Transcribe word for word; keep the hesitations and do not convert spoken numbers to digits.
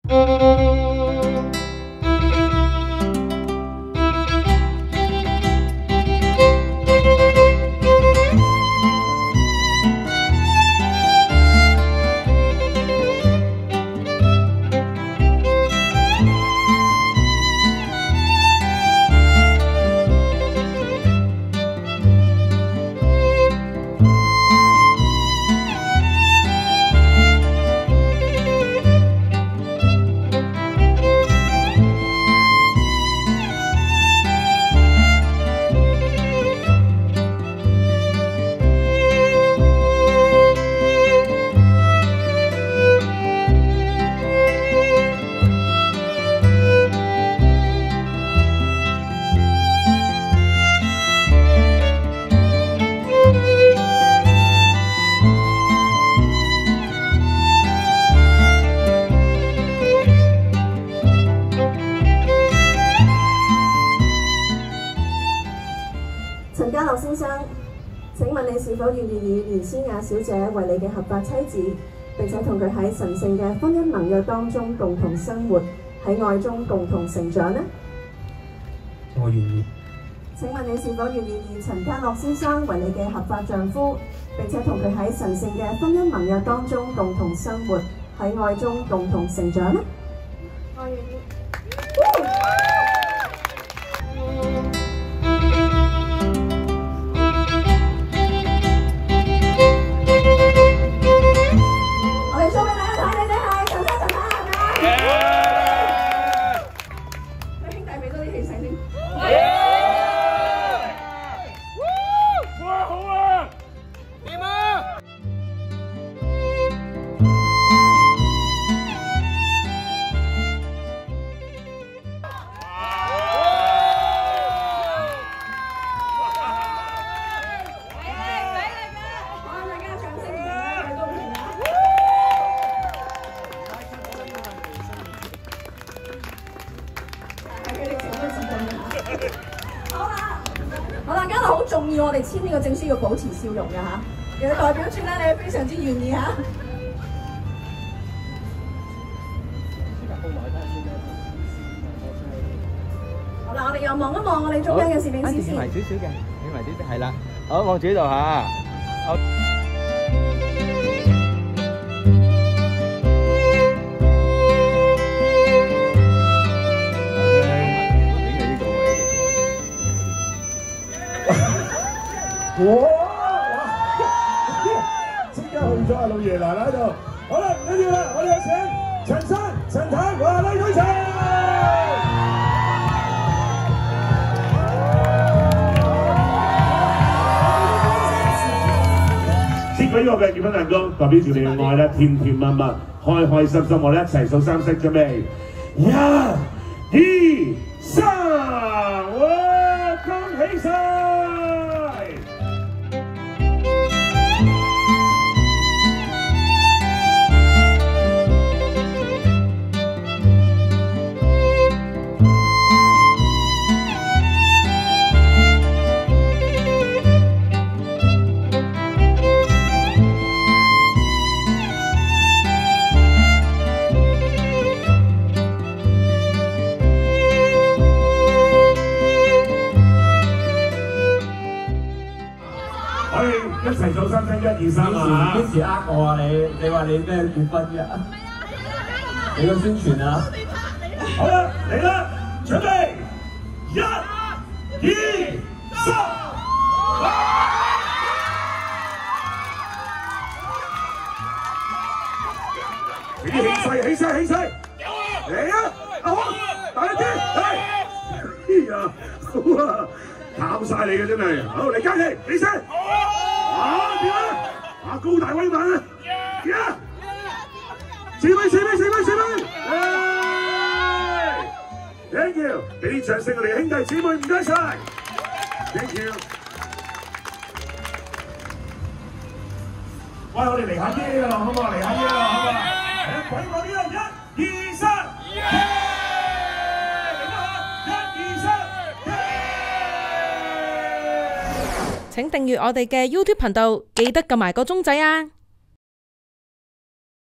陳家樂先生，請問你是否願意以連詩雅小姐為你嘅合法妻子，並且同佢喺神聖嘅婚姻盟約當中共同生活，喺愛中共同成長呢？ 我願意。 請問你是否願意以陳家樂先生為你嘅合法丈夫，並且同佢喺神聖嘅婚姻盟約當中共同生活，喺愛中共同成長呢？我願意。好啦，家樂好重要，我哋簽呢個證書要保持笑容嘅嚇，亦代表住咧你係非常之願意嚇。好啦，我哋又望一望我哋中間嘅攝影師先。 埋少少嘅，起埋少少，係啦。好，望住呢度嚇。好。 哇！即刻去咗阿老爺奶奶度。好啦，唔緊要啦，我哋有請陳生、陳太和李女士。切俾我嘅結婚蛋糕，代表住你嘅愛咧，甜甜蜜蜜、開開心心，我哋一齊數三聲準備，一、二、三，哇！恭喜晒！一齊數三聲，一二三啊！幾時呃我啊你？你話你咩結婚嘅？你個宣傳啊！好啦，嚟啦，準備，一、二、三！俾啲氣勢，氣勢，氣勢！嚟啊！好，大力啲，係！哎呀，好啊，靠晒你嘅真係，好嚟加氣，起身！啊點啊！啊高大威猛啊！點啊！四位四位四位四位 ！Thank you， 俾啲掌聲我哋兄弟姊妹唔該晒 ，Thank you。喂，我哋嚟下耶啦，好唔好？嚟下耶啦，好唔好？誒，鬼我呢度一、二、三，耶！嚟啦，一、二、三，耶！ 請訂閱我哋嘅 YouTube 頻道，記得撳埋個鐘仔啊！